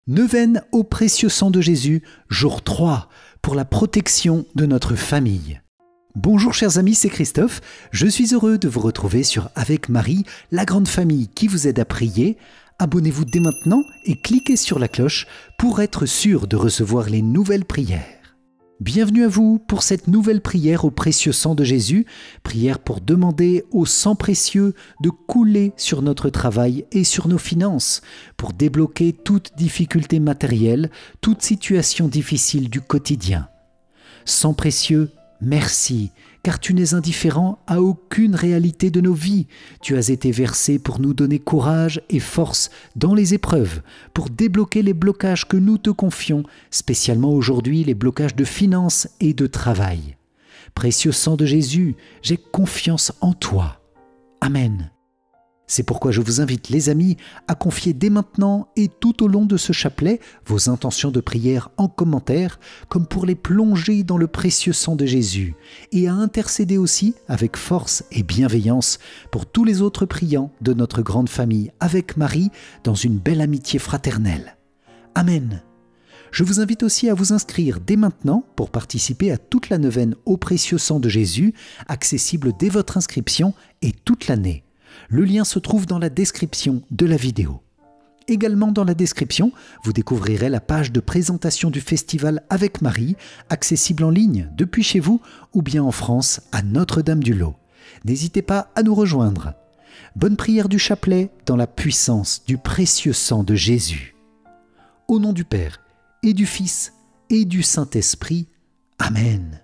Neuvaine au précieux sang de Jésus, jour 3, pour la protection de notre famille. Bonjour chers amis, c'est Christophe. Je suis heureux de vous retrouver sur Avec Marie, la grande famille qui vous aide à prier. Abonnez-vous dès maintenant et cliquez sur la cloche pour être sûr de recevoir les nouvelles prières. Bienvenue à vous pour cette nouvelle prière au précieux sang de Jésus, prière pour demander au sang précieux de couler sur notre travail et sur nos finances, pour débloquer toute difficulté matérielle, toute situation difficile du quotidien. Sang précieux, merci, car tu n'es indifférent à aucune réalité de nos vies. Tu as été versé pour nous donner courage et force dans les épreuves, pour débloquer les blocages que nous te confions, spécialement aujourd'hui les blocages de finances et de travail. Précieux sang de Jésus, j'ai confiance en toi. Amen. C'est pourquoi je vous invite, les amis, à confier dès maintenant et tout au long de ce chapelet vos intentions de prière en commentaire, comme pour les plonger dans le précieux sang de Jésus, et à intercéder aussi avec force et bienveillance pour tous les autres priants de notre grande famille avec Marie dans une belle amitié fraternelle. Amen. Je vous invite aussi à vous inscrire dès maintenant pour participer à toute la neuvaine au précieux sang de Jésus, accessible dès votre inscription et toute l'année. Le lien se trouve dans la description de la vidéo. Également dans la description, vous découvrirez la page de présentation du festival Avec Marie, accessible en ligne depuis chez vous ou bien en France à Notre-Dame-du-Lot. N'hésitez pas à nous rejoindre. Bonne prière du chapelet dans la puissance du précieux sang de Jésus. Au nom du Père et du Fils et du Saint-Esprit. Amen.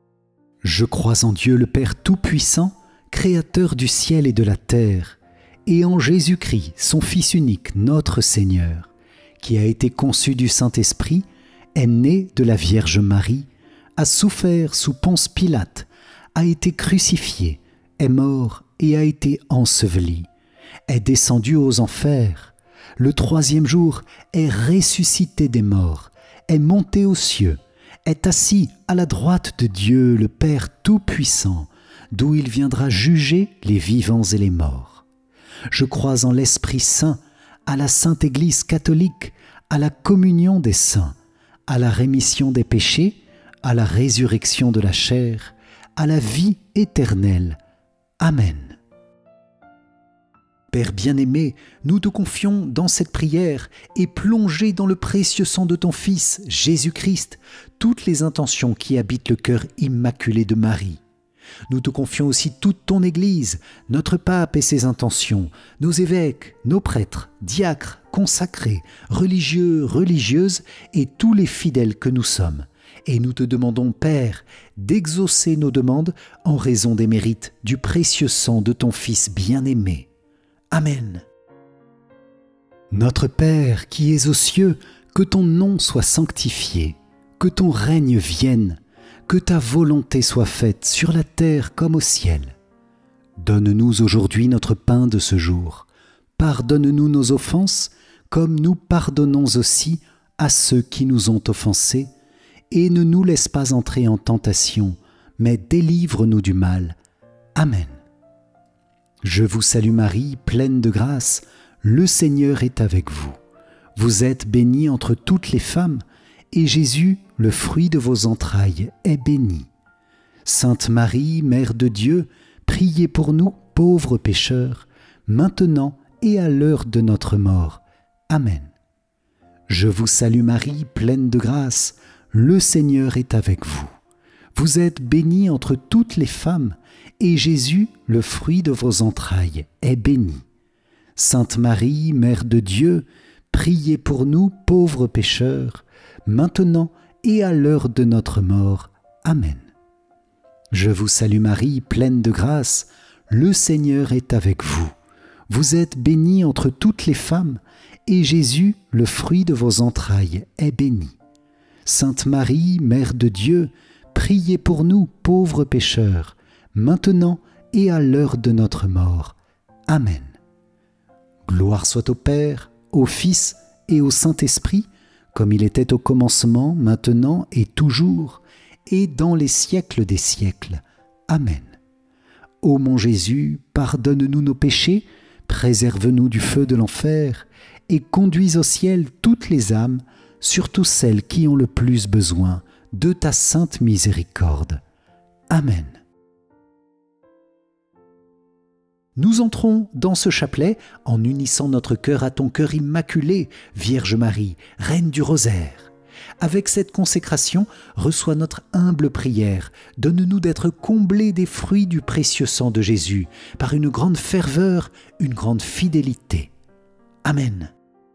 Je crois en Dieu le Père Tout-Puissant, Créateur du ciel et de la terre, et en Jésus-Christ, son Fils unique, notre Seigneur, qui a été conçu du Saint-Esprit, est né de la Vierge Marie, a souffert sous Ponce Pilate, a été crucifié, est mort et a été enseveli, est descendu aux enfers, le troisième jour est ressuscité des morts, est monté aux cieux, est assis à la droite de Dieu le Père Tout-Puissant, d'où il viendra juger les vivants et les morts. Je crois en l'Esprit Saint, à la Sainte Église catholique, à la communion des saints, à la rémission des péchés, à la résurrection de la chair, à la vie éternelle. Amen. Père bien-aimé, nous te confions dans cette prière et plongés dans le précieux sang de ton Fils, Jésus-Christ, toutes les intentions qui habitent le cœur immaculé de Marie. Nous te confions aussi toute ton Église, notre pape et ses intentions, nos évêques, nos prêtres, diacres, consacrés, religieux, religieuses et tous les fidèles que nous sommes. Et nous te demandons, Père, d'exaucer nos demandes en raison des mérites du précieux sang de ton Fils bien-aimé. Amen. Notre Père qui es aux cieux, que ton nom soit sanctifié, que ton règne vienne, que ta volonté soit faite sur la terre comme au ciel. Donne-nous aujourd'hui notre pain de ce jour. Pardonne-nous nos offenses, comme nous pardonnons aussi à ceux qui nous ont offensés. Et ne nous laisse pas entrer en tentation, mais délivre-nous du mal. Amen. Je vous salue Marie, pleine de grâce, le Seigneur est avec vous. Vous êtes bénie entre toutes les femmes, et Jésus, le fruit de vos entrailles, est béni. Sainte Marie, Mère de Dieu, priez pour nous, pauvres pécheurs, maintenant et à l'heure de notre mort. Amen. Je vous salue Marie, pleine de grâce, le Seigneur est avec vous. Vous êtes bénie entre toutes les femmes, et Jésus, le fruit de vos entrailles, est béni. Sainte Marie, Mère de Dieu, priez pour nous, pauvres pécheurs, maintenant et à l'heure de notre mort. Amen. Je vous salue Marie, pleine de grâce, le Seigneur est avec vous. Vous êtes bénie entre toutes les femmes, et Jésus, le fruit de vos entrailles, est béni. Sainte Marie, Mère de Dieu, priez pour nous, pauvres pécheurs, maintenant et à l'heure de notre mort. Amen. Gloire soit au Père, au Fils et au Saint-Esprit, comme il était au commencement, maintenant et toujours, et dans les siècles des siècles. Amen. Ô mon Jésus, pardonne-nous nos péchés, préserve-nous du feu de l'enfer, et conduis au ciel toutes les âmes, surtout celles qui ont le plus besoin de ta sainte miséricorde. Amen. Nous entrons dans ce chapelet en unissant notre cœur à ton cœur immaculé, Vierge Marie, Reine du Rosaire. Avec cette consécration, reçois notre humble prière. Donne-nous d'être comblés des fruits du précieux sang de Jésus, par une grande ferveur, une grande fidélité. Amen.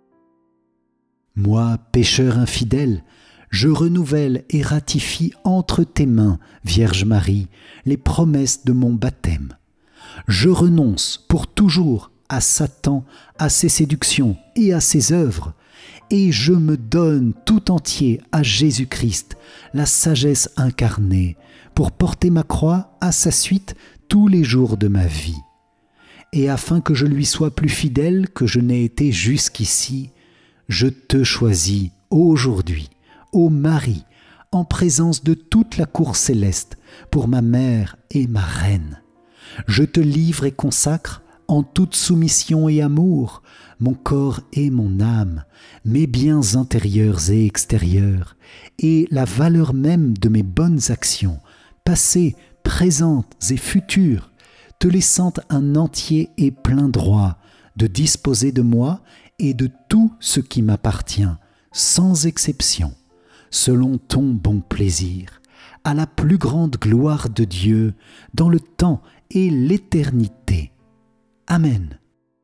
Moi, pécheur infidèle, je renouvelle et ratifie entre tes mains, Vierge Marie, les promesses de mon baptême. Je renonce pour toujours à Satan, à ses séductions et à ses œuvres, et je me donne tout entier à Jésus-Christ, la sagesse incarnée, pour porter ma croix à sa suite tous les jours de ma vie. Et afin que je lui sois plus fidèle que je n'ai été jusqu'ici, je te choisis aujourd'hui, ô Marie, en présence de toute la cour céleste, pour ma mère et ma reine. Je te livre et consacre, en toute soumission et amour, mon corps et mon âme, mes biens intérieurs et extérieurs, et la valeur même de mes bonnes actions, passées, présentes et futures, te laissant un entier et plein droit de disposer de moi et de tout ce qui m'appartient, sans exception, selon ton bon plaisir, à la plus grande gloire de Dieu, dans le temps et l'éternité. Amen.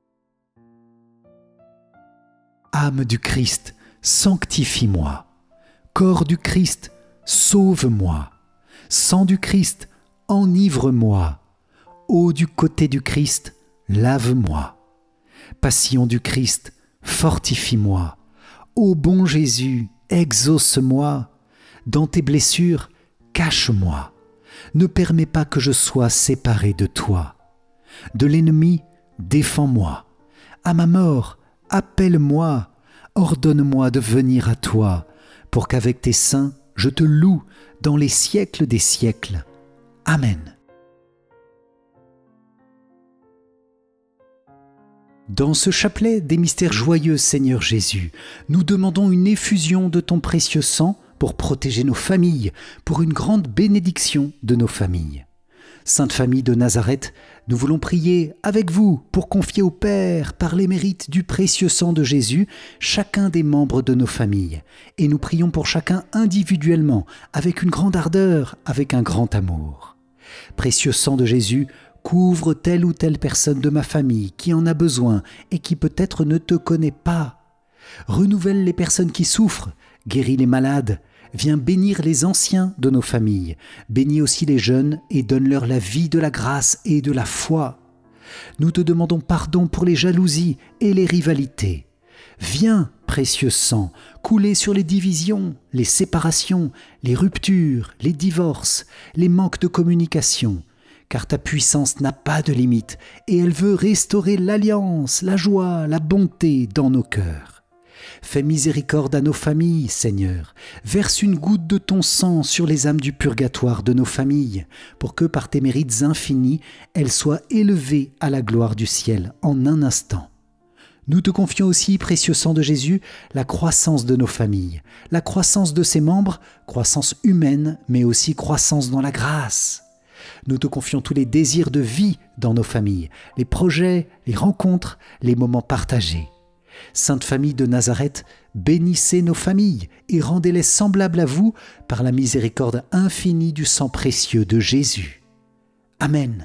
Âme du Christ, sanctifie-moi. Corps du Christ, sauve-moi. Sang du Christ, enivre-moi. Eau du côté du Christ, lave-moi. Passion du Christ, fortifie-moi. Ô bon Jésus, exauce-moi. Dans tes blessures, cache-moi. Ne permets pas que je sois séparé de toi. De l'ennemi, défends-moi. À ma mort, appelle-moi. Ordonne-moi de venir à toi, pour qu'avec tes saints, je te loue dans les siècles des siècles. Amen. Dans ce chapelet des mystères joyeux, Seigneur Jésus, nous demandons une effusion de ton précieux sang pour protéger nos familles, pour une grande bénédiction de nos familles. Sainte Famille de Nazareth, nous voulons prier avec vous pour confier au Père, par les mérites du précieux sang de Jésus, chacun des membres de nos familles. Et nous prions pour chacun individuellement, avec une grande ardeur, avec un grand amour. Précieux sang de Jésus, couvre telle ou telle personne de ma famille qui en a besoin et qui peut-être ne te connaît pas. Renouvelle les personnes qui souffrent, guéris les malades, viens bénir les anciens de nos familles, bénis aussi les jeunes et donne-leur la vie de la grâce et de la foi. Nous te demandons pardon pour les jalousies et les rivalités. Viens, précieux sang, couler sur les divisions, les séparations, les ruptures, les divorces, les manques de communication, car ta puissance n'a pas de limite et elle veut restaurer l'alliance, la joie, la bonté dans nos cœurs. Fais miséricorde à nos familles, Seigneur. Verse une goutte de ton sang sur les âmes du purgatoire de nos familles, pour que par tes mérites infinis, elles soient élevées à la gloire du ciel en un instant. Nous te confions aussi, précieux sang de Jésus, la croissance de nos familles, la croissance de ses membres, croissance humaine, mais aussi croissance dans la grâce. Nous te confions tous les désirs de vie dans nos familles, les projets, les rencontres, les moments partagés. Sainte Famille de Nazareth, bénissez nos familles et rendez-les semblables à vous par la miséricorde infinie du sang précieux de Jésus. Amen.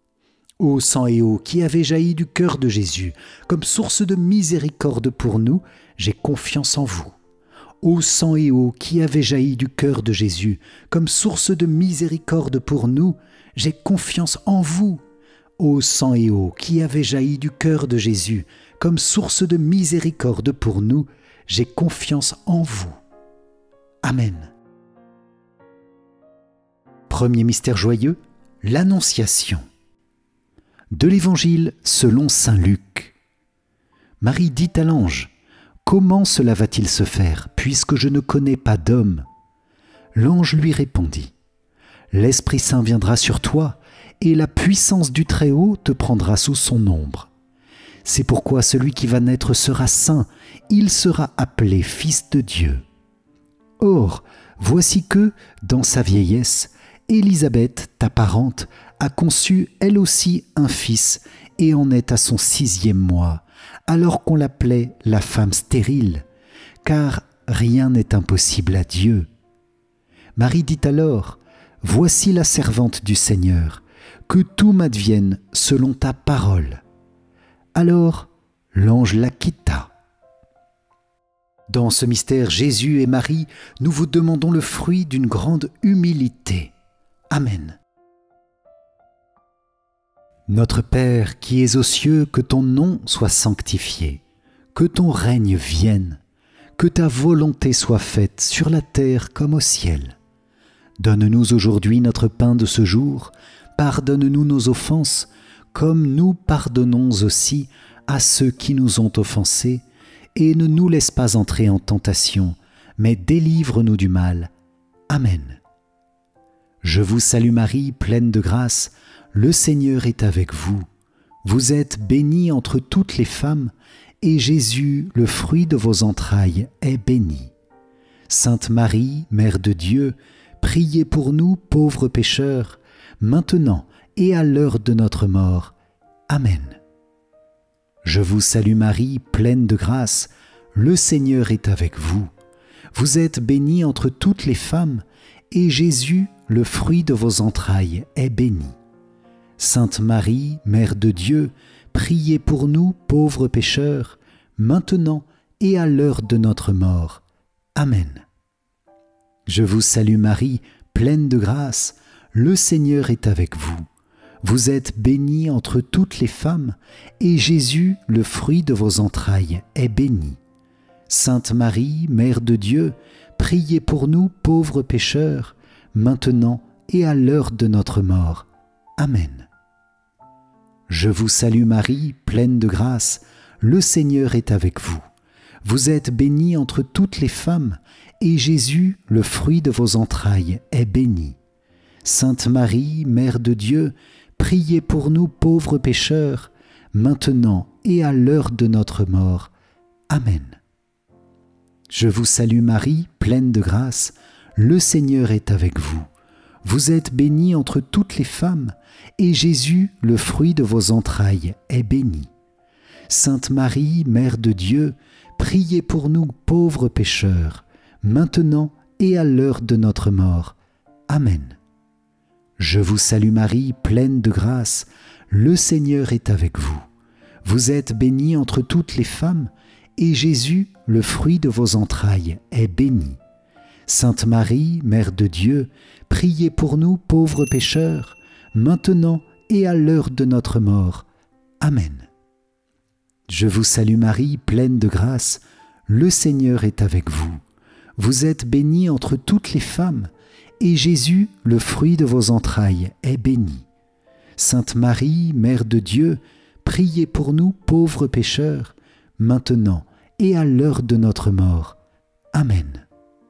Ô sang et eau qui avez jailli du cœur de Jésus, comme source de miséricorde pour nous, j'ai confiance en vous. Ô sang et eau qui avez jailli du cœur de Jésus, comme source de miséricorde pour nous, j'ai confiance en vous. Ô sang et eau qui avez jailli du cœur de Jésus, comme source de miséricorde pour nous, j'ai confiance en vous. Amen. Premier mystère joyeux, l'Annonciation. De l'Évangile selon saint Luc. Marie dit à l'ange, « Comment cela va-t-il se faire, puisque je ne connais pas d'homme ?» L'ange lui répondit, « L'Esprit Saint viendra sur toi, et la puissance du Très-Haut te prendra sous son ombre. C'est pourquoi celui qui va naître sera saint, il sera appelé Fils de Dieu. Or, voici que, dans sa vieillesse, Élisabeth, ta parente, a conçu elle aussi un fils et en est à son 6e mois, alors qu'on l'appelait la femme stérile, car rien n'est impossible à Dieu. Marie dit alors, « Voici la servante du Seigneur, que tout m'advienne selon ta parole. » Alors l'ange la quitta. Dans ce mystère Jésus et Marie, nous vous demandons le fruit d'une grande humilité. Amen. Notre Père qui es aux cieux, que ton nom soit sanctifié, que ton règne vienne, que ta volonté soit faite sur la terre comme au ciel. Donne-nous aujourd'hui notre pain de ce jour, pardonne-nous nos offenses, comme nous pardonnons aussi à ceux qui nous ont offensés, et ne nous laisse pas entrer en tentation, mais délivre-nous du mal. Amen. Je vous salue Marie, pleine de grâce, le Seigneur est avec vous. Vous êtes bénie entre toutes les femmes, et Jésus, le fruit de vos entrailles, est béni. Sainte Marie, Mère de Dieu, priez pour nous pauvres pécheurs, maintenant et à l'heure de notre mort. Amen. Je vous salue Marie, pleine de grâce, le Seigneur est avec vous. Vous êtes bénie entre toutes les femmes, et Jésus, le fruit de vos entrailles, est béni. Sainte Marie, Mère de Dieu, priez pour nous pauvres pécheurs, maintenant et à l'heure de notre mort. Amen. Je vous salue Marie, pleine de grâce, le Seigneur est avec vous. Vous êtes bénie entre toutes les femmes, et Jésus, le fruit de vos entrailles, est béni. Sainte Marie, Mère de Dieu, priez pour nous pauvres pécheurs, maintenant et à l'heure de notre mort. Amen. Je vous salue Marie, pleine de grâce, le Seigneur est avec vous. Vous êtes bénie entre toutes les femmes, et Jésus, le fruit de vos entrailles, est béni. Sainte Marie, Mère de Dieu, priez pour nous pauvres pécheurs, maintenant et à l'heure de notre mort. Amen. Je vous salue Marie, pleine de grâce, le Seigneur est avec vous. Vous êtes bénie entre toutes les femmes, et Jésus, le fruit de vos entrailles, est béni. Sainte Marie, Mère de Dieu, priez pour nous pauvres pécheurs, maintenant et à l'heure de notre mort. Amen. Je vous salue Marie, pleine de grâce, le Seigneur est avec vous. Vous êtes bénie entre toutes les femmes, et Jésus, le fruit de vos entrailles, est béni. Sainte Marie, Mère de Dieu, priez pour nous pauvres pécheurs, maintenant et à l'heure de notre mort. Amen. Je vous salue Marie, pleine de grâce, le Seigneur est avec vous. Vous êtes bénie entre toutes les femmes, et Jésus, le fruit de vos entrailles, est béni. Sainte Marie, Mère de Dieu, priez pour nous pauvres pécheurs, maintenant et à l'heure de notre mort. Amen.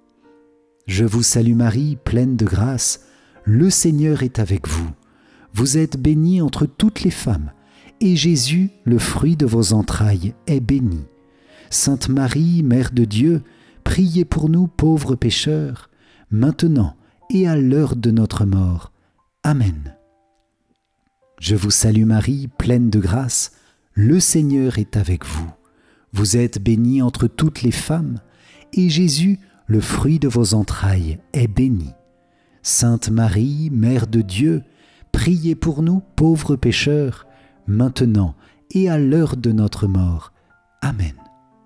Je vous salue Marie, pleine de grâce, le Seigneur est avec vous. Vous êtes bénie entre toutes les femmes, et Jésus, le fruit de vos entrailles, est béni. Sainte Marie, Mère de Dieu, priez pour nous pauvres pécheurs, maintenant et à l'heure de notre mort. Amen. Je vous salue Marie, pleine de grâce, le Seigneur est avec vous. Vous êtes bénie entre toutes les femmes, et Jésus, le fruit de vos entrailles, est béni. Sainte Marie, Mère de Dieu, priez pour nous pauvres pécheurs, maintenant et à l'heure de notre mort. Amen.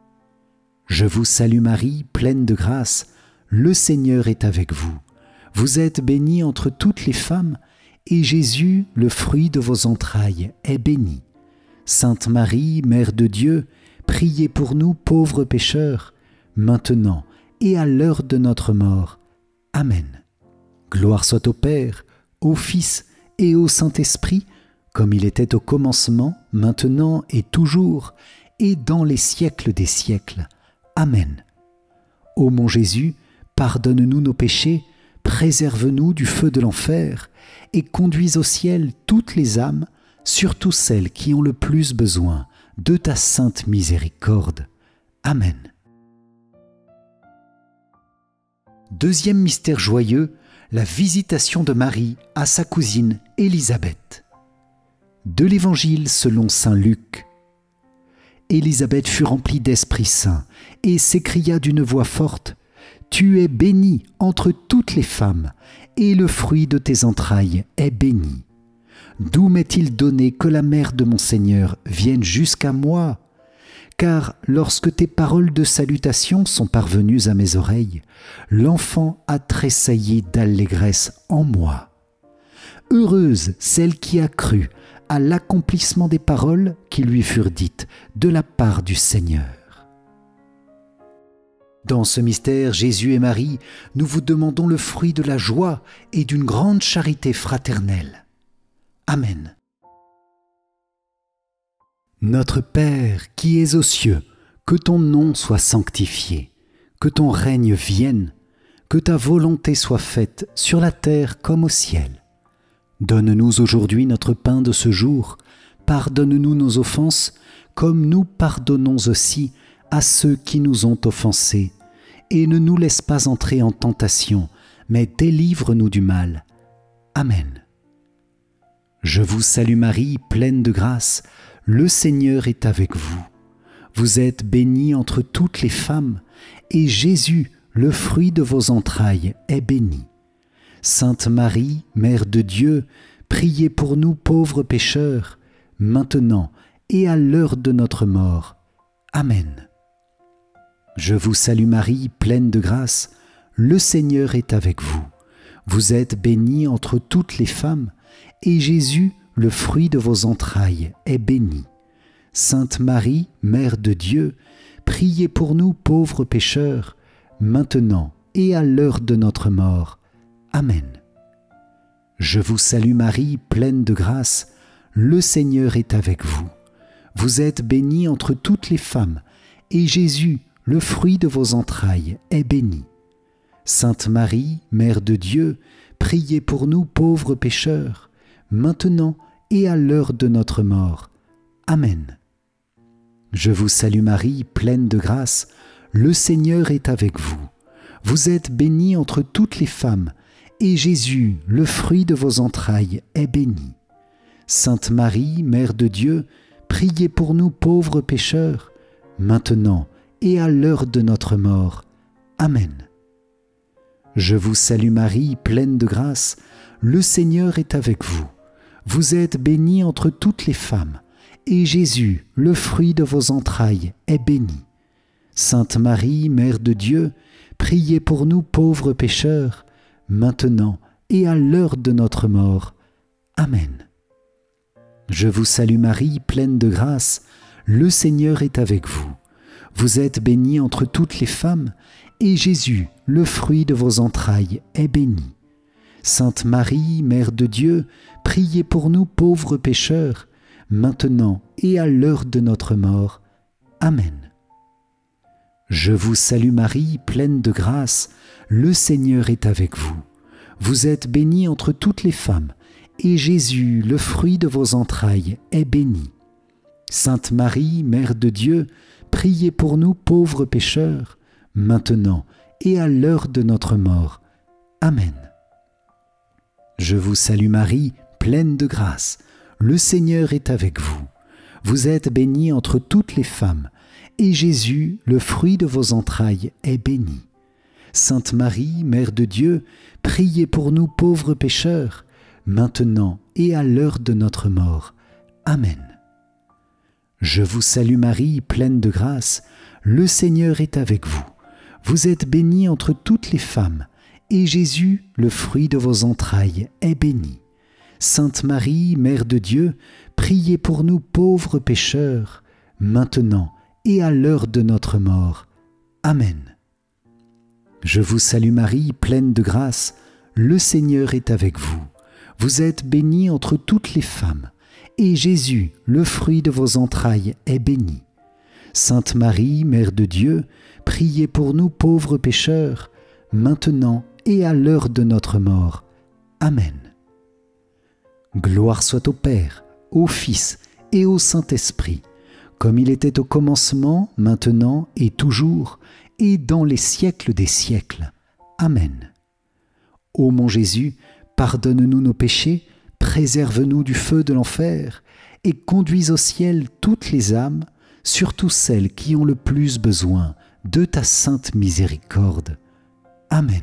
Je vous salue Marie, pleine de grâce, le Seigneur est avec vous. Vous êtes bénie entre toutes les femmes, et Jésus, le fruit de vos entrailles, est béni. Sainte Marie, Mère de Dieu, priez pour nous pauvres pécheurs, maintenant et à l'heure de notre mort. Amen. Gloire soit au Père, au Fils et au Saint-Esprit, comme il était au commencement, maintenant et toujours, et dans les siècles des siècles. Amen. Ô mon Jésus, pardonne-nous nos péchés, préserve-nous du feu de l'enfer, et conduis au ciel toutes les âmes, surtout celles qui ont le plus besoin de ta sainte miséricorde. Amen. Deuxième mystère joyeux, la visitation de Marie à sa cousine Élisabeth. De l'Évangile selon saint Luc. Élisabeth fut remplie d'Esprit Saint et s'écria d'une voix forte : « Tu es bénie entre toutes les femmes, et le fruit de tes entrailles est béni. D'où m'est-il donné que la mère de mon Seigneur vienne jusqu'à moi ? Car lorsque tes paroles de salutation sont parvenues à mes oreilles, l'enfant a tressailli d'allégresse en moi. Heureuse celle qui a cru à l'accomplissement des paroles qui lui furent dites de la part du Seigneur. » Dans ce mystère, Jésus et Marie, nous vous demandons le fruit de la joie et d'une grande charité fraternelle. Amen. Notre Père qui es aux cieux, que ton nom soit sanctifié, que ton règne vienne, que ta volonté soit faite sur la terre comme au ciel. Donne-nous aujourd'hui notre pain de ce jour. Pardonne-nous nos offenses, comme nous pardonnons aussi à ceux qui nous ont offensés. Et ne nous laisse pas entrer en tentation, mais délivre-nous du mal. Amen. Je vous salue Marie, pleine de grâce, le Seigneur est avec vous. Vous êtes bénie entre toutes les femmes, et Jésus, le fruit de vos entrailles, est béni. Sainte Marie, Mère de Dieu, priez pour nous pauvres pécheurs, maintenant et à l'heure de notre mort. Amen. Je vous salue Marie, pleine de grâce, le Seigneur est avec vous. Vous êtes bénie entre toutes les femmes, et Jésus, le fruit de vos entrailles, est béni. Sainte Marie, Mère de Dieu, priez pour nous pauvres pécheurs, maintenant et à l'heure de notre mort. Amen. Je vous salue Marie, pleine de grâce, le Seigneur est avec vous. Vous êtes bénie entre toutes les femmes, et Jésus, le fruit de vos entrailles, est béni. Sainte Marie, Mère de Dieu, priez pour nous pauvres pécheurs, maintenant et à l'heure de notre mort. Amen. Je vous salue Marie, pleine de grâce, le Seigneur est avec vous. Vous êtes bénie entre toutes les femmes, et Jésus, le fruit de vos entrailles, est béni. Sainte Marie, Mère de Dieu, priez pour nous pauvres pécheurs, maintenant et à l'heure de notre mort. Amen. Je vous salue Marie, pleine de grâce, le Seigneur est avec vous. Vous êtes bénie entre toutes les femmes, et Jésus, le fruit de vos entrailles, est béni. Sainte Marie, Mère de Dieu, priez pour nous pauvres pécheurs, maintenant et à l'heure de notre mort. Amen. Je vous salue Marie, pleine de grâce, le Seigneur est avec vous. Vous êtes bénie entre toutes les femmes, et Jésus, le fruit de vos entrailles, est béni. Sainte Marie, Mère de Dieu, priez pour nous pauvres pécheurs, maintenant et à l'heure de notre mort. Amen. Je vous salue Marie, pleine de grâce, le Seigneur est avec vous. Vous êtes bénie entre toutes les femmes, et Jésus, le fruit de vos entrailles, est béni. Sainte Marie, Mère de Dieu, priez pour nous pauvres pécheurs, maintenant et à l'heure de notre mort. Amen. Je vous salue Marie, pleine de grâce, le Seigneur est avec vous. Vous êtes bénie entre toutes les femmes, et Jésus, le fruit de vos entrailles, est béni. Sainte Marie, Mère de Dieu, priez pour nous pauvres pécheurs, maintenant et à l'heure de notre mort. Amen. Je vous salue Marie, pleine de grâce, le Seigneur est avec vous. Vous êtes bénie entre toutes les femmes, et Jésus, le fruit de vos entrailles, est béni. Sainte Marie, Mère de Dieu, priez pour nous pauvres pécheurs, maintenant et à l'heure de notre mort. Amen. Je vous salue Marie, pleine de grâce, le Seigneur est avec vous. Vous êtes bénie entre toutes les femmes, et Jésus, le fruit de vos entrailles, est béni. Sainte Marie, Mère de Dieu, priez pour nous pauvres pécheurs, maintenant et à l'heure de notre mort. Amen. Gloire soit au Père, au Fils et au Saint-Esprit, comme il était au commencement, maintenant et toujours, et dans les siècles des siècles. Amen. Ô mon Jésus, pardonne-nous nos péchés, préserve-nous du feu de l'enfer, et conduis au ciel toutes les âmes, surtout celles qui ont le plus besoin de ta sainte miséricorde. Amen.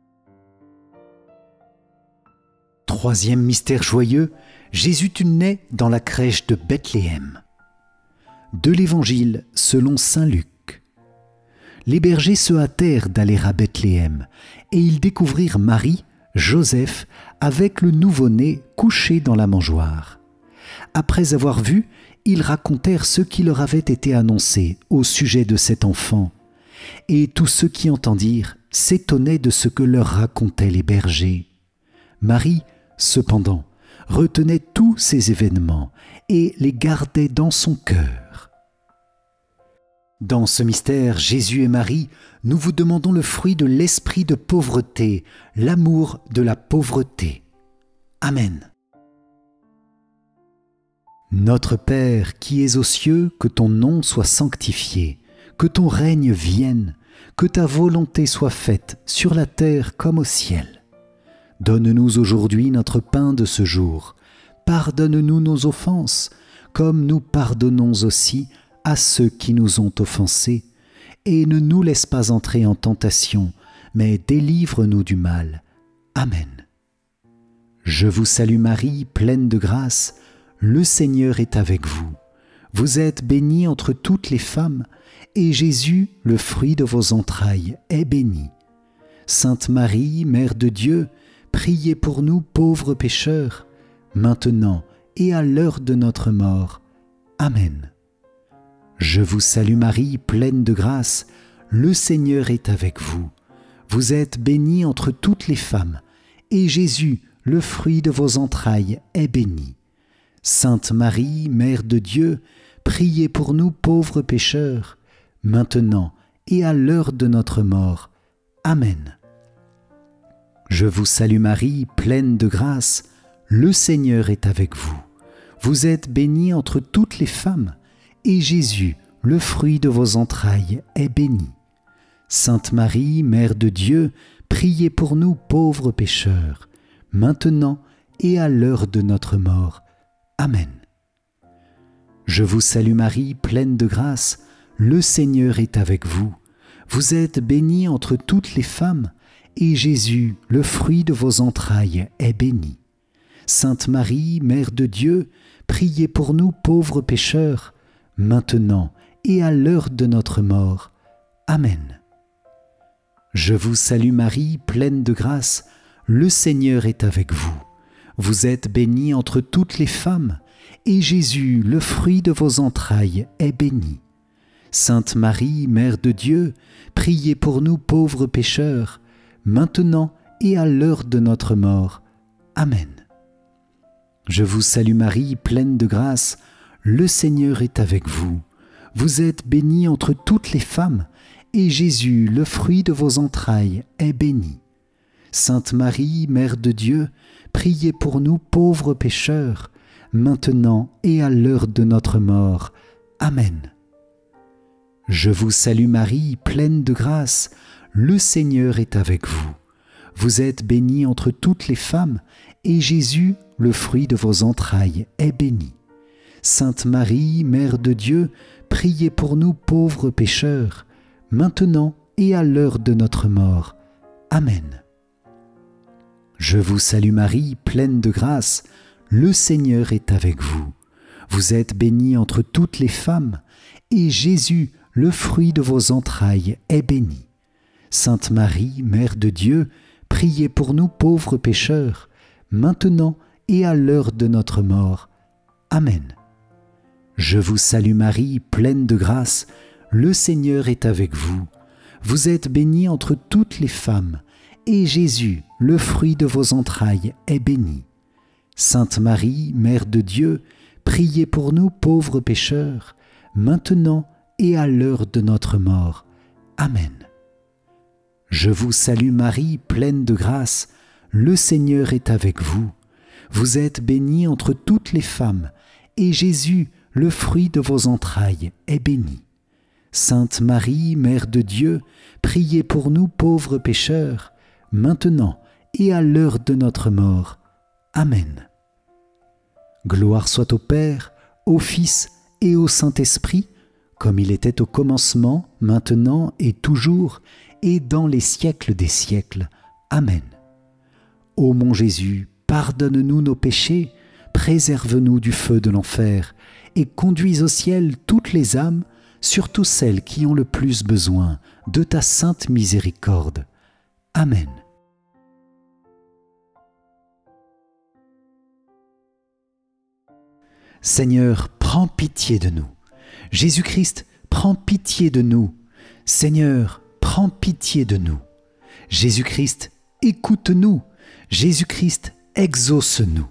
Troisième mystère joyeux, Jésus naît dans la crèche de Bethléem. De l'Évangile selon saint Luc. Les bergers se hâtèrent d'aller à Bethléem, et ils découvrirent Marie, Joseph, avec le nouveau-né couché dans la mangeoire. Après avoir vu, ils racontèrent ce qui leur avait été annoncé au sujet de cet enfant. Et tous ceux qui entendirent s'étonnaient de ce que leur racontaient les bergers. Marie, cependant, retenait tous ces événements et les gardait dans son cœur. Dans ce mystère, Jésus et Marie, nous vous demandons le fruit de l'esprit de pauvreté, l'amour de la pauvreté. Amen. Notre Père qui es aux cieux, que ton nom soit sanctifié, que ton règne vienne, que ta volonté soit faite sur la terre comme au ciel. Donne-nous aujourd'hui notre pain de ce jour. Pardonne-nous nos offenses, comme nous pardonnons aussi à ceux qui nous ont offensés. Et ne nous laisse pas entrer en tentation, mais délivre-nous du mal. Amen. Je vous salue Marie, pleine de grâce, le Seigneur est avec vous. Vous êtes bénie entre toutes les femmes, et Jésus, le fruit de vos entrailles, est béni. Sainte Marie, Mère de Dieu, priez pour nous pauvres pécheurs, maintenant et à l'heure de notre mort. Amen. Je vous salue Marie, pleine de grâce, le Seigneur est avec vous. Vous êtes bénie entre toutes les femmes, et Jésus, le fruit de vos entrailles, est béni. Sainte Marie, Mère de Dieu, priez pour nous pauvres pécheurs, maintenant et à l'heure de notre mort. Amen. Je vous salue Marie, pleine de grâce, le Seigneur est avec vous. Vous êtes bénie entre toutes les femmes, et Jésus, le fruit de vos entrailles, est béni. Sainte Marie, Mère de Dieu, priez pour nous pauvres pécheurs, maintenant et à l'heure de notre mort. Amen. Je vous salue Marie, pleine de grâce, le Seigneur est avec vous. Vous êtes bénie entre toutes les femmes, et Jésus, le fruit de vos entrailles, est béni. Sainte Marie, Mère de Dieu, priez pour nous pauvres pécheurs, maintenant et à l'heure de notre mort. Amen. Je vous salue Marie, pleine de grâce, le Seigneur est avec vous. Vous êtes bénie entre toutes les femmes, et Jésus, le fruit de vos entrailles, est béni. Sainte Marie, Mère de Dieu, priez pour nous pauvres pécheurs, maintenant et à l'heure de notre mort. Amen. Je vous salue Marie, pleine de grâce, le Seigneur est avec vous. Vous êtes bénie entre toutes les femmes, et Jésus, le fruit de vos entrailles, est béni. Sainte Marie, Mère de Dieu, priez pour nous pauvres pécheurs, maintenant et à l'heure de notre mort. Amen. Je vous salue Marie, pleine de grâce, le Seigneur est avec vous. Vous êtes bénie entre toutes les femmes, et Jésus, le fruit de vos entrailles, est béni. Sainte Marie, Mère de Dieu, priez pour nous pauvres pécheurs, maintenant et à l'heure de notre mort. Amen. Je vous salue Marie, pleine de grâce, le Seigneur est avec vous. Vous êtes bénie entre toutes les femmes, et Jésus, le fruit de vos entrailles, est béni. Sainte Marie, Mère de Dieu, priez pour nous pauvres pécheurs, maintenant et à l'heure de notre mort. Amen. Je vous salue Marie, pleine de grâce, le Seigneur est avec vous. Vous êtes bénie entre toutes les femmes, et Jésus, le fruit de vos entrailles, est béni. Sainte Marie, Mère de Dieu, priez pour nous pauvres pécheurs, maintenant et à l'heure de notre mort. Amen. Je vous salue Marie, pleine de grâce, le Seigneur est avec vous. Vous êtes bénie entre toutes les femmes, et Jésus, le fruit de vos entrailles est béni. Sainte Marie, Mère de Dieu, priez pour nous pauvres pécheurs, maintenant et à l'heure de notre mort. Amen. Gloire soit au Père, au Fils et au Saint-Esprit, comme il était au commencement, maintenant et toujours, et dans les siècles des siècles. Amen. Ô mon Jésus, pardonne-nous nos péchés, préserve-nous du feu de l'enfer, et conduis au ciel toutes les âmes, surtout celles qui ont le plus besoin de ta sainte miséricorde. Amen. Seigneur, prends pitié de nous. Jésus-Christ, prends pitié de nous. Seigneur, prends pitié de nous. Jésus-Christ, écoute-nous. Jésus-Christ, exauce-nous.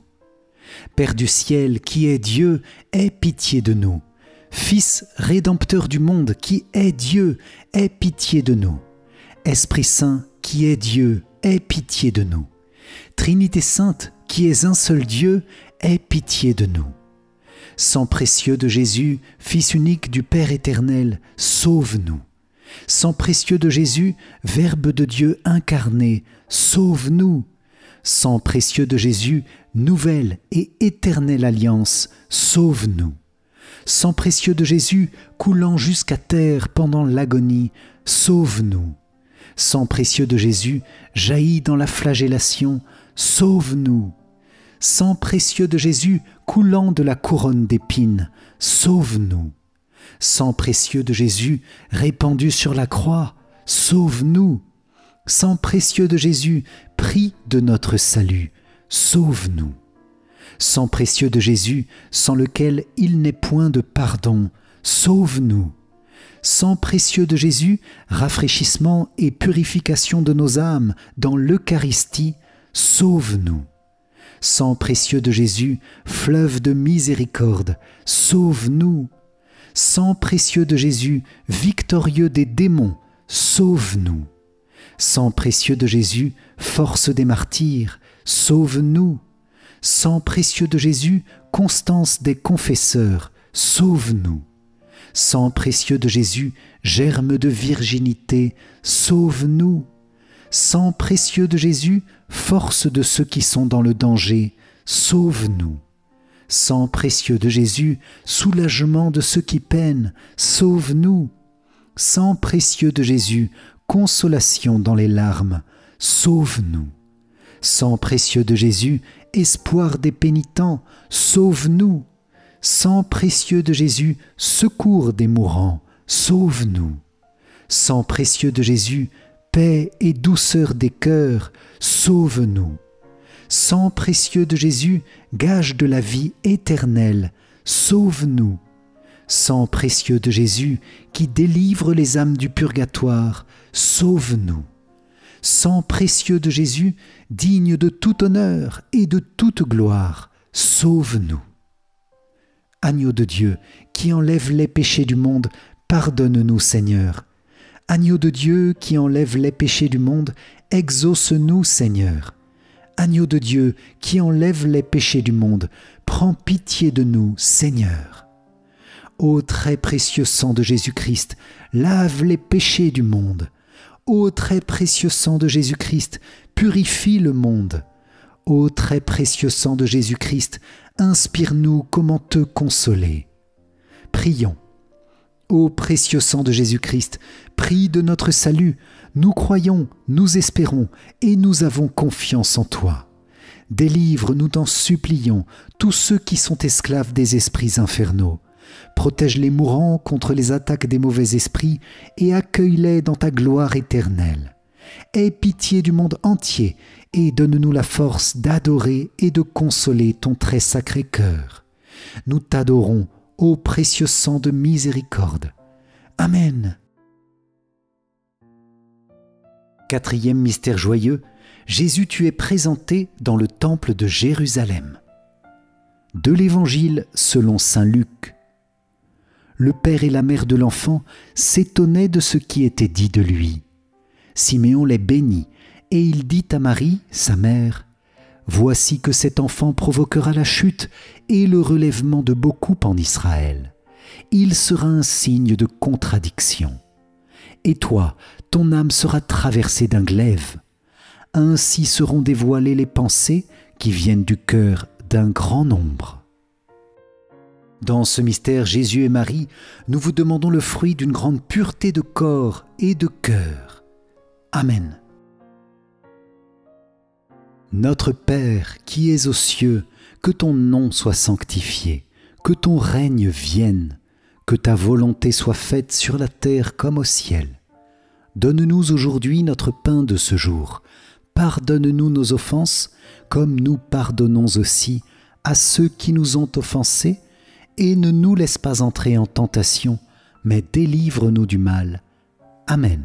Père du ciel, qui est Dieu, aie pitié de nous. Fils rédempteur du monde, qui est Dieu, aie pitié de nous. Esprit Saint, qui est Dieu, aie pitié de nous. Trinité Sainte, qui est un seul Dieu, aie pitié de nous. Sang précieux de Jésus, Fils unique du Père éternel, sauve-nous. Sang précieux de Jésus, Verbe de Dieu incarné, sauve-nous. Sang précieux de Jésus, nouvelle et éternelle alliance, sauve-nous. Sang précieux de Jésus, coulant jusqu'à terre pendant l'agonie, sauve-nous. Sang précieux de Jésus, jailli dans la flagellation, sauve-nous. Sang précieux de Jésus, coulant de la couronne d'épines, sauve-nous. Sang précieux de Jésus, répandu sur la croix, sauve-nous. Sang précieux de Jésus, prix de notre salut, sauve-nous. Sang précieux de Jésus, sans lequel il n'est point de pardon, sauve-nous. Sang précieux de Jésus, rafraîchissement et purification de nos âmes dans l'Eucharistie, sauve-nous. Sang précieux de Jésus, fleuve de miséricorde, sauve-nous. Sang précieux de Jésus, victorieux des démons, sauve-nous. Sang précieux de Jésus, force des martyrs, sauve-nous. Sang précieux de Jésus, constance des confesseurs, sauve-nous. Sang précieux de Jésus, germe de virginité, sauve-nous. Sang précieux de Jésus, force de ceux qui sont dans le danger, sauve-nous. Sang précieux de Jésus, soulagement de ceux qui peinent, sauve-nous. Sang précieux de Jésus, consolation dans les larmes, sauve-nous. Sang précieux de Jésus, espoir des pénitents, sauve-nous. Sang précieux de Jésus, secours des mourants, sauve-nous. Sang précieux de Jésus, paix et douceur des cœurs, sauve-nous. Sang précieux de Jésus, gage de la vie éternelle, sauve-nous. Sang précieux de Jésus, qui délivre les âmes du purgatoire, sauve-nous. Sang précieux de Jésus, digne de tout honneur et de toute gloire, sauve-nous. Agneau de Dieu, qui enlève les péchés du monde, pardonne-nous, Seigneur. Agneau de Dieu, qui enlève les péchés du monde, exauce-nous, Seigneur. Agneau de Dieu, qui enlève les péchés du monde, prends pitié de nous, Seigneur. Ô très précieux sang de Jésus-Christ, lave les péchés du monde. Ô très précieux sang de Jésus-Christ, purifie le monde. Ô très précieux sang de Jésus-Christ, inspire-nous comment te consoler. Prions. Ô précieux sang de Jésus-Christ, prie de notre salut. Nous croyons, nous espérons et nous avons confiance en toi. Délivre, nous t'en supplions, tous ceux qui sont esclaves des esprits infernaux. Protège les mourants contre les attaques des mauvais esprits et accueille-les dans ta gloire éternelle. Aie pitié du monde entier et donne-nous la force d'adorer et de consoler ton très sacré cœur. Nous t'adorons, ô précieux sang de miséricorde. Amen. Quatrième mystère joyeux, Jésus tu es présenté dans le temple de Jérusalem. De l'Évangile selon saint Luc. Le père et la mère de l'enfant s'étonnaient de ce qui était dit de lui. Siméon les bénit, et il dit à Marie, sa mère, « Voici que cet enfant provoquera la chute et le relèvement de beaucoup en Israël. Il sera un signe de contradiction. Et toi, ton âme sera traversée d'un glaive. Ainsi seront dévoilées les pensées qui viennent du cœur d'un grand nombre. Dans ce mystère Jésus et Marie, nous vous demandons le fruit d'une grande pureté de corps et de cœur. Amen. Notre Père qui es aux cieux, que ton nom soit sanctifié, que ton règne vienne, que ta volonté soit faite sur la terre comme au ciel. Donne-nous aujourd'hui notre pain de ce jour. Pardonne-nous nos offenses, comme nous pardonnons aussi à ceux qui nous ont offensés, et ne nous laisse pas entrer en tentation, mais délivre-nous du mal. Amen.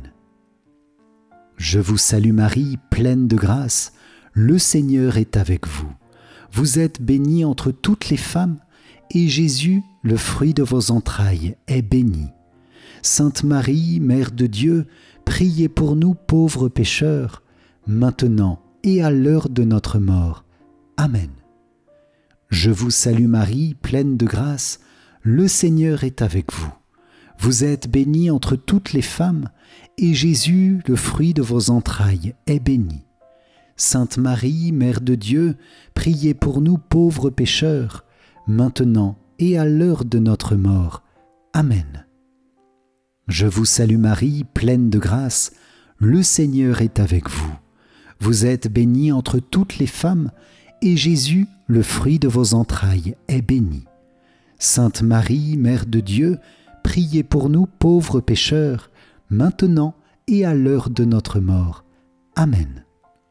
Je vous salue Marie, pleine de grâce, le Seigneur est avec vous. Vous êtes bénie entre toutes les femmes, et Jésus, le fruit de vos entrailles, est béni. Sainte Marie, Mère de Dieu, priez pour nous pauvres pécheurs, maintenant et à l'heure de notre mort. Amen. Je vous salue Marie, pleine de grâce, le Seigneur est avec vous. Vous êtes bénie entre toutes les femmes, et Jésus, le fruit de vos entrailles, est béni. Sainte Marie, Mère de Dieu, priez pour nous pauvres pécheurs, maintenant et à l'heure de notre mort. Amen. Je vous salue Marie, pleine de grâce, le Seigneur est avec vous. Vous êtes bénie entre toutes les femmes, et Jésus, le fruit de vos entrailles, est béni. Sainte Marie, Mère de Dieu, priez pour nous pauvres pécheurs, maintenant et à l'heure de notre mort. Amen.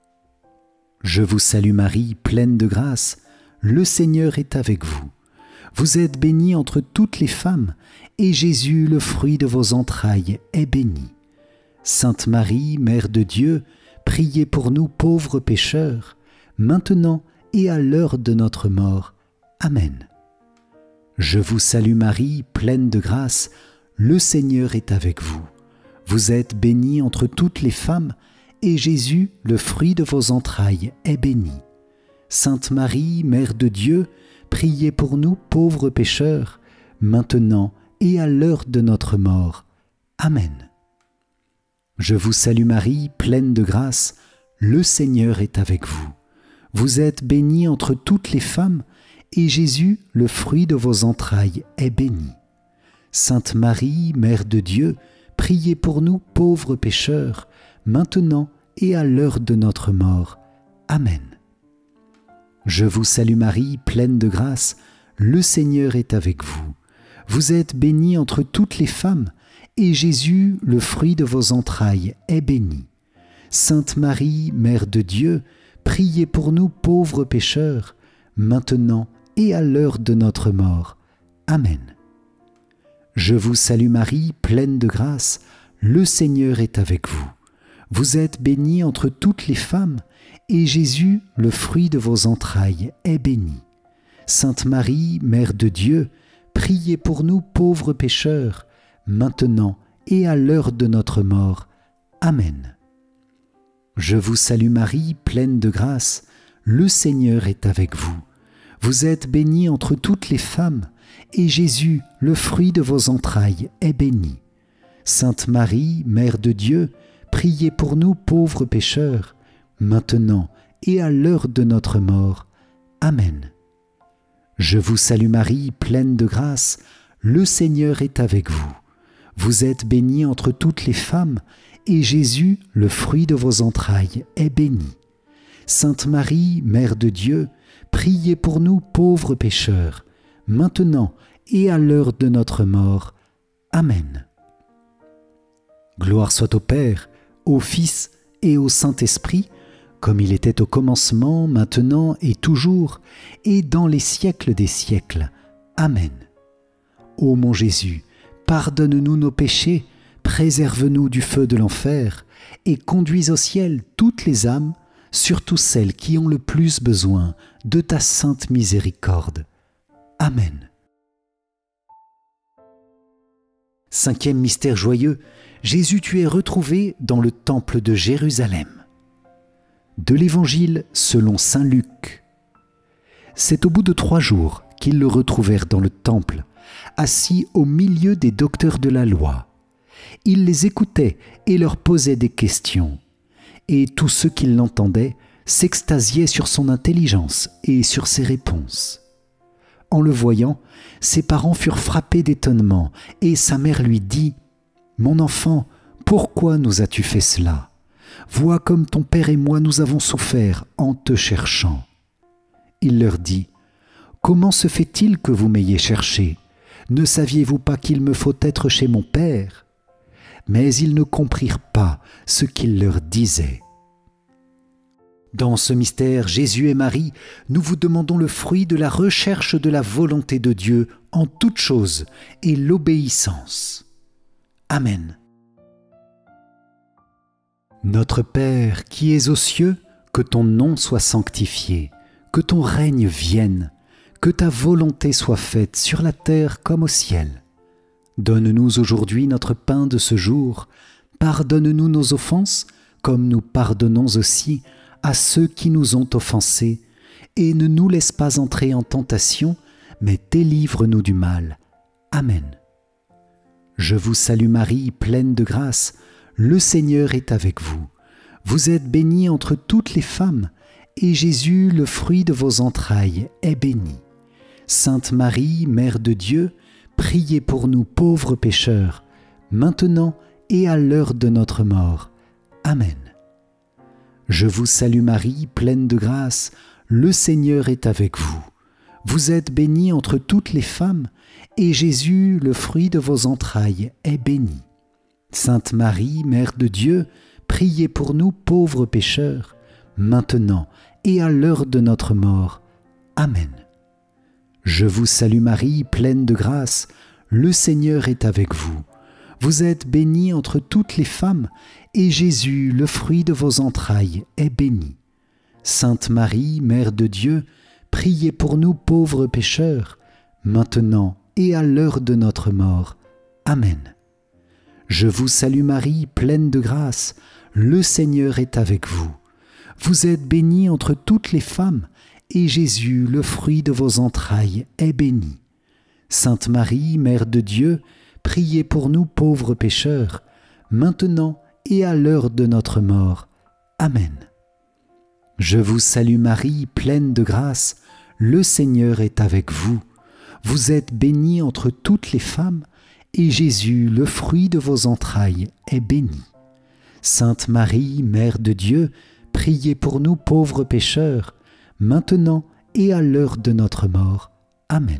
Je vous salue Marie, pleine de grâce, le Seigneur est avec vous. Vous êtes bénie entre toutes les femmes, et Jésus, le fruit de vos entrailles, est béni. Sainte Marie, Mère de Dieu, priez pour nous pauvres pécheurs, maintenant et à l'heure de notre mort. Amen. Je vous salue Marie, pleine de grâce, le Seigneur est avec vous. Vous êtes bénie entre toutes les femmes, et Jésus, le fruit de vos entrailles, est béni. Sainte Marie, Mère de Dieu, priez pour nous pauvres pécheurs, maintenant et à l'heure de notre mort. Amen. Je vous salue Marie, pleine de grâce, le Seigneur est avec vous. Vous êtes bénie entre toutes les femmes, et Jésus, le fruit de vos entrailles, est béni. Sainte Marie, Mère de Dieu, priez pour nous pauvres pécheurs, maintenant et à l'heure de notre mort. Amen. Je vous salue Marie, pleine de grâce, le Seigneur est avec vous. Vous êtes bénie entre toutes les femmes, et Jésus, le fruit de vos entrailles, est béni. Sainte Marie, Mère de Dieu, priez pour nous pauvres pécheurs, maintenant et à l'heure de notre mort. Amen. Je vous salue Marie, pleine de grâce, le Seigneur est avec vous. Vous êtes bénie entre toutes les femmes, et Jésus, le fruit de vos entrailles, est béni. Sainte Marie, Mère de Dieu, priez pour nous pauvres pécheurs, maintenant et à l'heure de notre mort. Amen. Je vous salue Marie, pleine de grâce, le Seigneur est avec vous. Vous êtes bénie entre toutes les femmes, et Jésus, le fruit de vos entrailles, est béni. Sainte Marie, Mère de Dieu, priez pour nous pauvres pécheurs, maintenant et à l'heure de notre mort. Amen. Je vous salue Marie, pleine de grâce, le Seigneur est avec vous. Vous êtes bénie entre toutes les femmes, et Jésus, le fruit de vos entrailles, est béni. Sainte Marie, Mère de Dieu, priez pour nous pauvres pécheurs, maintenant et à l'heure de notre mort. Amen. Gloire soit au Père, au Fils et au Saint-Esprit, comme il était au commencement, maintenant et toujours, et dans les siècles des siècles. Amen. Ô mon Jésus, pardonne-nous nos péchés, préserve-nous du feu de l'enfer, et conduis au ciel toutes les âmes, surtout celles qui ont le plus besoin de ta sainte miséricorde. Amen. Cinquième mystère joyeux, Jésus tu es retrouvé dans le temple de Jérusalem. De l'Évangile selon saint Luc. C'est au bout de 3 jours qu'ils le retrouvèrent dans le temple, assis au milieu des docteurs de la loi. Il les écoutait et leur posait des questions. Et tous ceux qui l'entendaient s'extasiaient sur son intelligence et sur ses réponses. En le voyant, ses parents furent frappés d'étonnement et sa mère lui dit « Mon enfant, pourquoi nous as-tu fait cela ? Vois comme ton père et moi nous avons souffert en te cherchant. » Il leur dit « Comment se fait-il que vous m'ayez cherché ? Ne saviez-vous pas qu'il me faut être chez mon père ?» Mais ils ne comprirent pas ce qu'il leur disait. Dans ce mystère, Jésus et Marie, nous vous demandons le fruit de la recherche de la volonté de Dieu en toutes choses et l'obéissance. Amen. Notre Père qui es aux cieux, que ton nom soit sanctifié, que ton règne vienne, que ta volonté soit faite sur la terre comme au ciel. Donne-nous aujourd'hui notre pain de ce jour. Pardonne-nous nos offenses, comme nous pardonnons aussi à ceux qui nous ont offensés, et ne nous laisse pas entrer en tentation, mais délivre-nous du mal. Amen. Je vous salue Marie, pleine de grâce, le Seigneur est avec vous. Vous êtes bénie entre toutes les femmes, et Jésus, le fruit de vos entrailles, est béni. Sainte Marie, Mère de Dieu, priez pour nous pauvres pécheurs, maintenant et à l'heure de notre mort. Amen. Je vous salue Marie, pleine de grâce, le Seigneur est avec vous. Vous êtes bénie entre toutes les femmes, et Jésus, le fruit de vos entrailles, est béni. Sainte Marie, Mère de Dieu, priez pour nous pauvres pécheurs, maintenant et à l'heure de notre mort. Amen. Je vous salue Marie, pleine de grâce, le Seigneur est avec vous. Vous êtes bénie entre toutes les femmes, et Jésus, le fruit de vos entrailles, est béni. Sainte Marie, Mère de Dieu, priez pour nous pauvres pécheurs, maintenant et à l'heure de notre mort. Amen. Je vous salue Marie, pleine de grâce, le Seigneur est avec vous. Vous êtes bénie entre toutes les femmes, et Jésus, le fruit de vos entrailles, est béni. Sainte Marie, Mère de Dieu, priez pour nous pauvres pécheurs, maintenant et à l'heure de notre mort. Amen. Je vous salue Marie, pleine de grâce, le Seigneur est avec vous. Vous êtes bénie entre toutes les femmes, et Jésus, le fruit de vos entrailles, est béni. Sainte Marie, Mère de Dieu, priez pour nous pauvres pécheurs, maintenant et à l'heure de notre mort. Amen.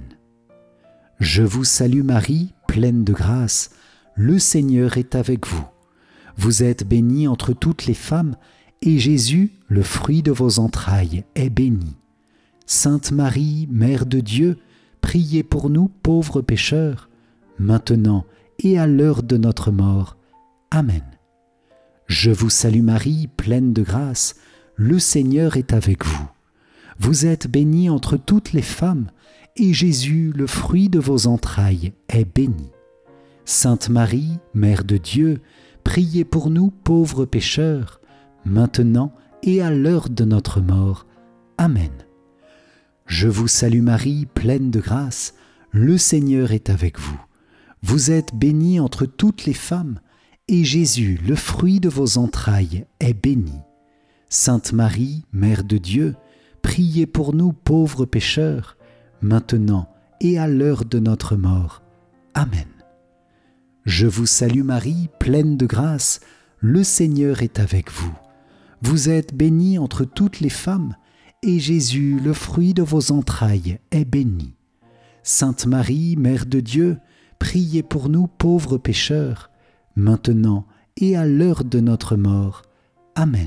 Je vous salue Marie, pleine de grâce, le Seigneur est avec vous. Vous êtes bénie entre toutes les femmes, et Jésus, le fruit de vos entrailles, est béni. Sainte Marie, Mère de Dieu, priez pour nous pauvres pécheurs, maintenant et à l'heure de notre mort. Amen. Je vous salue Marie, pleine de grâce, le Seigneur est avec vous. Vous êtes bénie entre toutes les femmes, et Jésus, le fruit de vos entrailles, est béni. Sainte Marie, Mère de Dieu, priez pour nous pauvres pécheurs, maintenant et à l'heure de notre mort. Amen. Je vous salue Marie, pleine de grâce, le Seigneur est avec vous. Vous êtes bénie entre toutes les femmes, et Jésus, le fruit de vos entrailles, est béni. Sainte Marie, Mère de Dieu, priez pour nous pauvres pécheurs, maintenant et à l'heure de notre mort. Amen. Je vous salue Marie, pleine de grâce, le Seigneur est avec vous. Vous êtes bénie entre toutes les femmes, et Jésus, le fruit de vos entrailles, est béni. Sainte Marie, Mère de Dieu, priez pour nous pauvres pécheurs, maintenant et à l'heure de notre mort. Amen.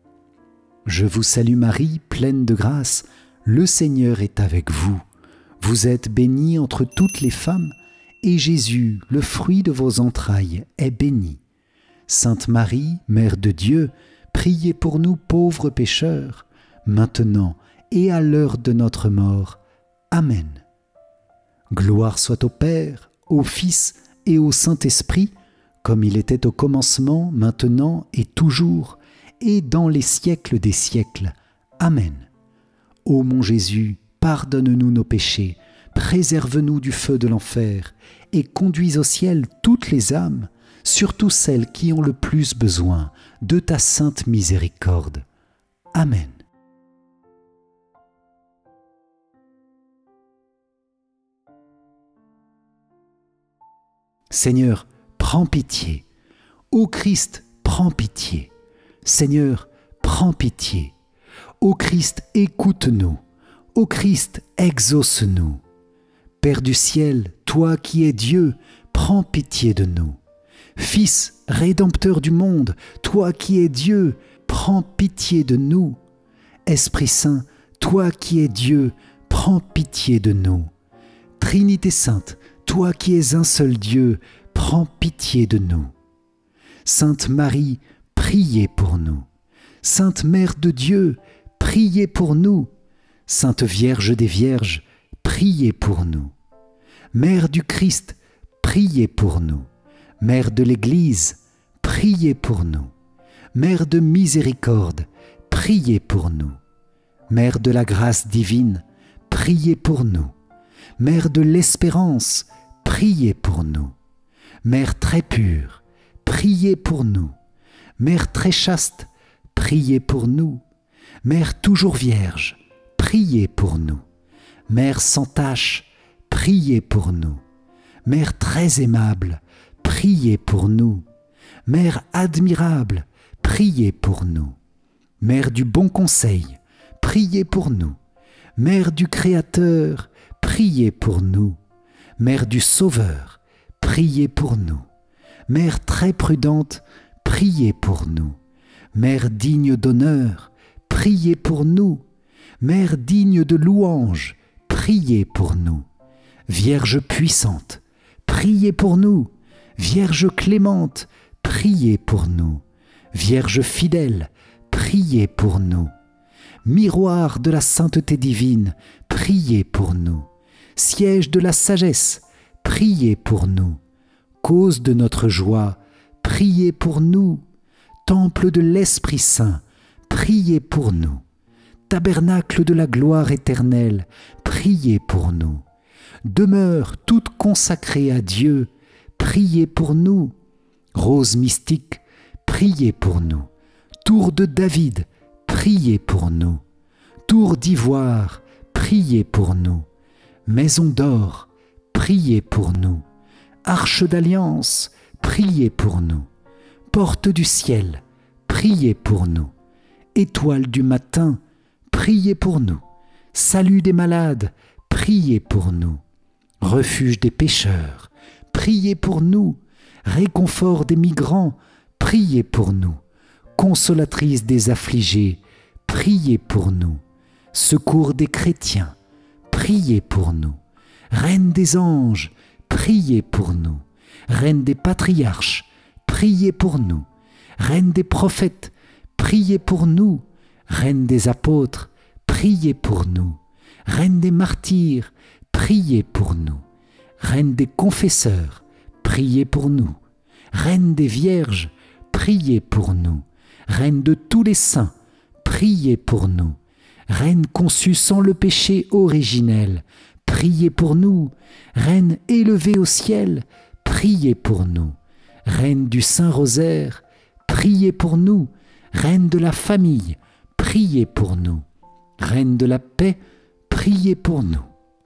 Je vous salue Marie, pleine de grâce, le Seigneur est avec vous. Vous êtes bénie entre toutes les femmes, et Jésus, le fruit de vos entrailles, est béni. Sainte Marie, Mère de Dieu, priez pour nous pauvres pécheurs, maintenant et à l'heure de notre mort. Amen. Gloire soit au Père, au Fils et au Saint-Esprit, comme il était au commencement, maintenant et toujours, et dans les siècles des siècles. Amen. Ô mon Jésus, pardonne-nous nos péchés, préserve-nous du feu de l'enfer, et conduis au ciel toutes les âmes, surtout celles qui ont le plus besoin de ta sainte miséricorde. Amen. Seigneur, prends pitié. Ô Christ, prends pitié. Seigneur, prends pitié. Ô Christ, écoute-nous. Ô Christ, exauce-nous. Père du ciel, toi qui es Dieu, prends pitié de nous. Fils, Rédempteur du monde, toi qui es Dieu, prends pitié de nous. Esprit Saint, toi qui es Dieu, prends pitié de nous. Trinité Sainte, toi qui es un seul Dieu, prends pitié de nous. Sainte Marie, priez pour nous. Sainte Mère de Dieu, priez pour nous. Sainte Vierge des Vierges, priez pour nous. Mère du Christ, priez pour nous. Mère de l'Église, priez pour nous. Mère de miséricorde, priez pour nous. Mère de la grâce divine, priez pour nous. Mère de l'espérance, priez pour nous. Mère très pure, priez pour nous. Mère très chaste, priez pour nous. Mère toujours vierge, priez pour nous. Mère sans tache, priez pour nous. Mère très aimable, priez pour nous. Mère admirable, priez pour nous. Mère du bon conseil, priez pour nous. Mère du Créateur, priez pour nous. Mère du Sauveur, priez pour nous. Mère très prudente, priez pour nous. Mère digne d'honneur, priez pour nous. Mère digne de louange, priez pour nous. Vierge puissante, priez pour nous. Vierge clémente, priez pour nous. Vierge fidèle, priez pour nous. Miroir de la sainteté divine, priez pour nous. Siège de la sagesse, priez pour nous. Cause de notre joie, priez pour nous. Temple de l'Esprit Saint, priez pour nous. Tabernacle de la gloire éternelle, priez pour nous. Demeure toute consacrée à Dieu, priez pour nous. Rose mystique, priez pour nous. Tour de David, priez pour nous. Tour d'ivoire, priez pour nous. Maison d'or, priez pour nous. Arche d'alliance, priez pour nous. Porte du ciel, priez pour nous. Étoile du matin, priez pour nous. Salut des malades, priez pour nous. Refuge des pécheurs, priez pour nous. Réconfort des migrants, priez pour nous. Consolatrice des affligés, priez pour nous. Secours des chrétiens, priez pour nous. Reine des anges, priez pour nous. Reine des patriarches, priez pour nous. Reine des prophètes, priez pour nous. Reine des apôtres, priez pour nous. Reine des martyrs, priez pour nous. Reine des confesseurs, priez pour nous. Reine des vierges, priez pour nous. Reine de tous les saints, priez pour nous. Reine conçue sans le péché originel, priez pour nous. Reine élevée au ciel, priez pour nous. Reine du Saint-Rosaire, priez pour nous. Reine de la famille, priez pour nous. Reine de la paix, priez pour nous.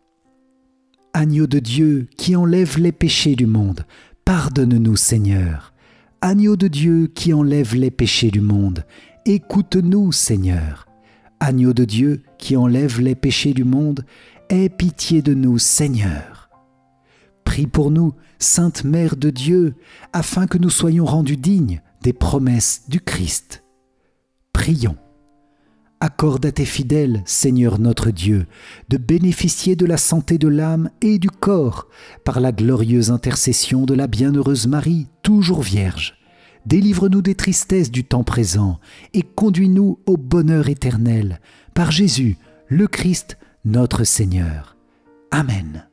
Agneau de Dieu qui enlève les péchés du monde, pardonne-nous Seigneur. Agneau de Dieu qui enlève les péchés du monde, écoute-nous Seigneur. Agneau de Dieu qui enlève les péchés du monde, aie pitié de nous Seigneur. Prie pour nous, Sainte Mère de Dieu, afin que nous soyons rendus dignes des promesses du Christ. Prions. Accorde à tes fidèles, Seigneur notre Dieu, de bénéficier de la santé de l'âme et du corps par la glorieuse intercession de la bienheureuse Marie, toujours Vierge. Délivre-nous des tristesses du temps présent et conduis-nous au bonheur éternel, par Jésus, le Christ, notre Seigneur. Amen.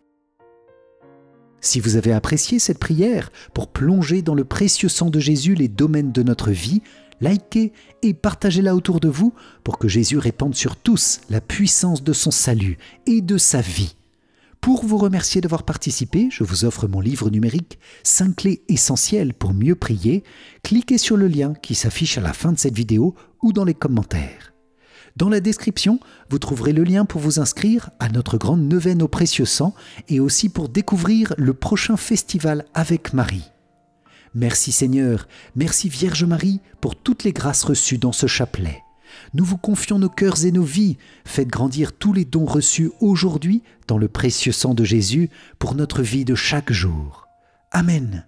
Si vous avez apprécié cette prière pour plonger dans le précieux sang de Jésus les domaines de notre vie, likez et partagez-la autour de vous pour que Jésus répande sur tous la puissance de son salut et de sa vie. Pour vous remercier d'avoir participé, je vous offre mon livre numérique « 5 clés essentielles pour mieux prier ». Cliquez sur le lien qui s'affiche à la fin de cette vidéo ou dans les commentaires. Dans la description, vous trouverez le lien pour vous inscrire à notre grande neuvaine au précieux sang et aussi pour découvrir le prochain festival avec Marie. Merci Seigneur, merci Vierge Marie pour toutes les grâces reçues dans ce chapelet. Nous vous confions nos cœurs et nos vies. Faites grandir tous les dons reçus aujourd'hui dans le précieux sang de Jésus pour notre vie de chaque jour. Amen.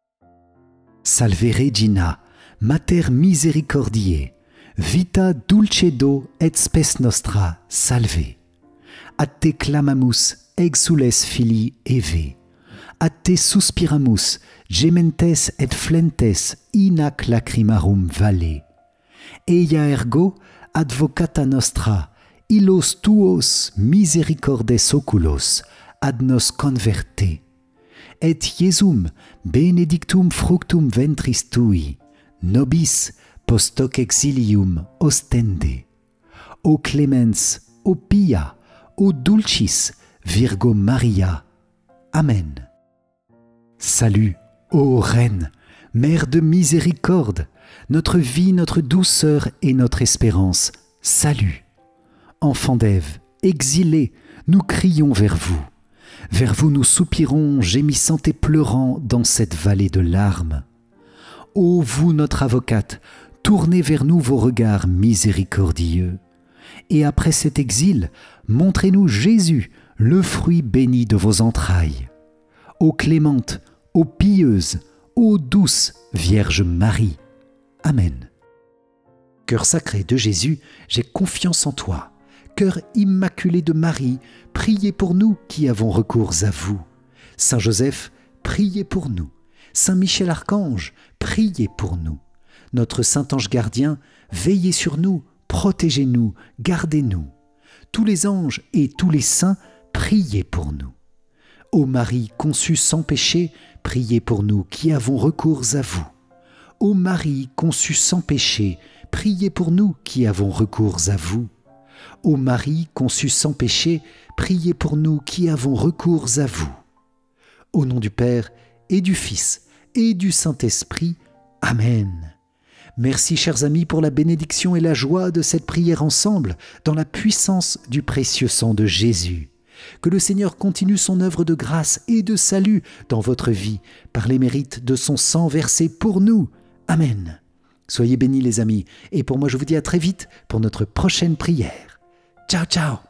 Salve Regina, Mater Misericordiae, vita dulcedo et spes nostra, salve. A te clamamus, exules filii Eve. A te suspiramus, gementes et flentes in ac lacrimarum valle. Eia ergo advocata nostra, illos tuos misericordes oculos ad nos converte. Et Iesum benedictum fructum ventris tui, nobis post hoc exilium ostende. O clemens, o pia, o dulcis, Virgo Maria. Amen. Salut, ô Reine, Mère de miséricorde, notre vie, notre douceur et notre espérance, salut. Enfants d'Ève, exilés, nous crions vers vous. Vers vous nous soupirons, gémissant et pleurant dans cette vallée de larmes. Ô vous, notre avocate, tournez vers nous vos regards miséricordieux. Et après cet exil, montrez-nous Jésus, le fruit béni de vos entrailles. Ô clémente, ô pieuse, ô douce Vierge Marie. Amen. Cœur sacré de Jésus, j'ai confiance en toi. Cœur immaculé de Marie, priez pour nous qui avons recours à vous. Saint Joseph, priez pour nous. Saint Michel Archange, priez pour nous. Notre Saint Ange gardien, veillez sur nous, protégez-nous, gardez-nous. Tous les anges et tous les saints, priez pour nous. Ô Marie conçue sans péché, priez pour nous qui avons recours à vous. Ô Marie conçue sans péché, priez pour nous qui avons recours à vous. Ô Marie conçue sans péché, priez pour nous qui avons recours à vous. Au nom du Père et du Fils et du Saint-Esprit. Amen. Merci chers amis pour la bénédiction et la joie de cette prière ensemble dans la puissance du précieux sang de Jésus. Que le Seigneur continue son œuvre de grâce et de salut dans votre vie par les mérites de son sang versé pour nous. Amen. Soyez bénis les amis, et pour moi je vous dis à très vite pour notre prochaine prière. Ciao, ciao.